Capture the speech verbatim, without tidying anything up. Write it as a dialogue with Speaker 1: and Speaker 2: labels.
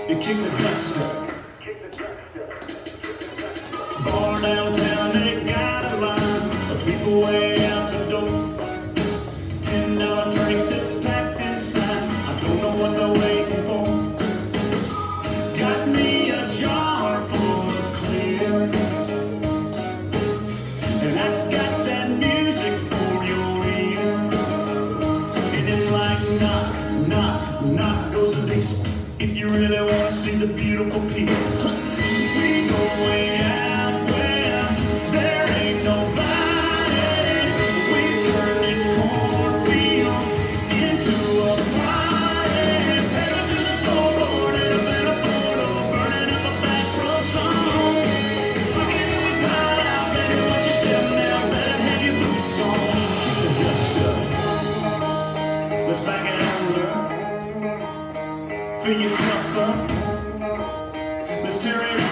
Speaker 1: and kick the dust up. Bar downtown, they got a line of people way out the door. Ten dollar drinks, it's packed inside. I don't know what they're waiting for. Got me a jar full of clear, and I got that music for your ear. And it's like knock, knock, knock goes the diesel. If you really want to see the beautiful people, we go way out where there ain't nobody. We turn this cornfield into a party. Pedal to the floorboard and a better photo, burning up a back row song. Fucking with pile out, better watch your step now, better have your boots on. Keep the dust up. Let's back it out, look. Fill your cup up. Let's tear it up.